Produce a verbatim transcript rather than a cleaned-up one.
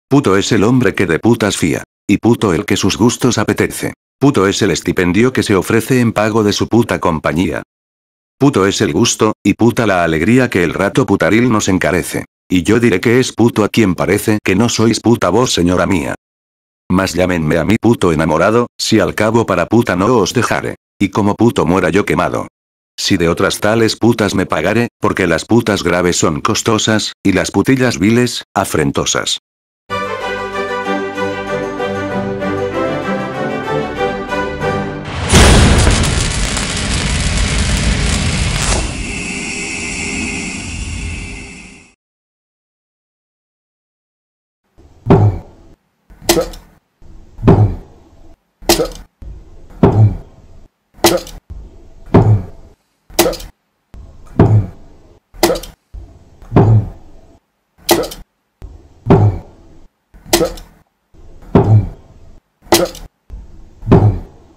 Puto es el hombre que de putas fía. Y puto el que sus gustos apetece. Puto es el estipendio que se ofrece en pago de su puta compañía. Puto es el gusto, y puta la alegría que el rato putaril nos encarece. Y yo diré que es puto a quien parece que no sois puta vos, señora mía. Mas llámenme a mí puto enamorado, si al cabo para puta no os dejaré. Y como puto muera yo quemado. Si de otras tales putas me pagare, porque las putas graves son costosas, y las putillas viles, afrentosas.